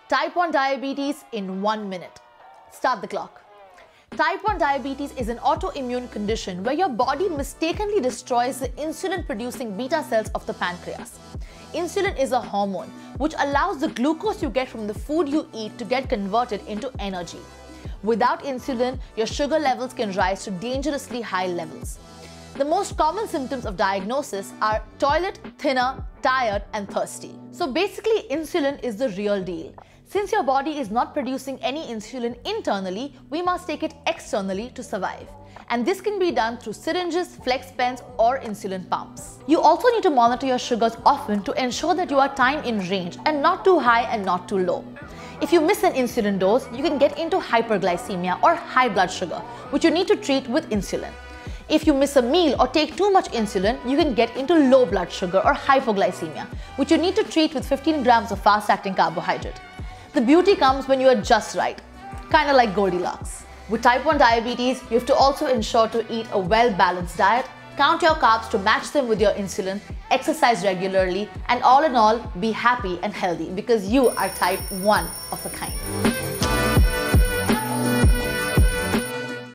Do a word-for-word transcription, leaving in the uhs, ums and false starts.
Type one diabetes in one minute. Start the clock. Type one diabetes is an autoimmune condition where your body mistakenly destroys the insulin-producing beta cells of the pancreas. Insulin is a hormone which allows the glucose you get from the food you eat to get converted into energy. Without insulin, your sugar levels can rise to dangerously high levels. The most common symptoms of diagnosis are toilet, thinner, tired, and thirsty. So basically, insulin is the real deal. Since your body is not producing any insulin internally, we must take it externally to survive. And this can be done through syringes, flex pens, or insulin pumps. You also need to monitor your sugars often to ensure that you are time in range and not too high and not too low. If you miss an insulin dose, you can get into hyperglycemia or high blood sugar, which you need to treat with insulin. If you miss a meal or take too much insulin, you can get into low blood sugar or hypoglycemia, which you need to treat with fifteen grams of fast-acting carbohydrate. The beauty comes when you are just right, kind of like Goldilocks. With type one diabetes, you have to also ensure to eat a well-balanced diet, count your carbs to match them with your insulin, exercise regularly, and all in all, be happy and healthy because you are type one of a kind.